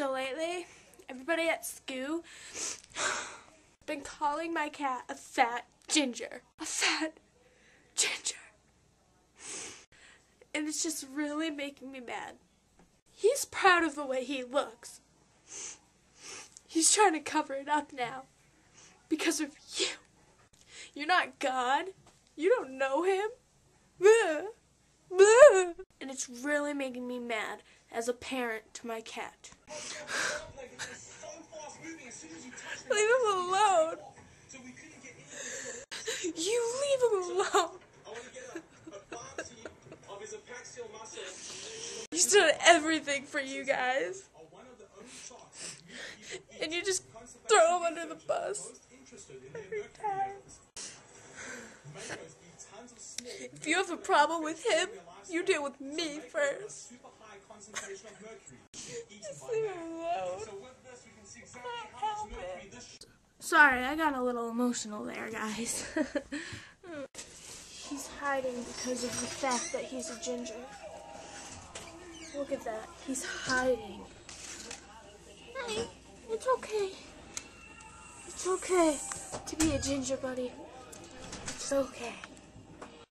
So lately, everybody at school been calling my cat a fat ginger. A fat ginger. And it's just really making me mad. He's proud of the way he looks. He's trying to cover it up now. Because of you. You're not God. You don't know him. And it's really making me mad as a parent to my cat. Leave him alone. You leave him alone. He's done everything for you guys. And you just throw him under the bus every time. If you have a problem with him, you deal with me first. Just leave him alone. Can't help it. Sorry, I got a little emotional there, guys. He's hiding because of the fact that he's a ginger. Look at that. He's hiding. Hey, it's okay. It's okay to be a ginger, buddy. It's okay.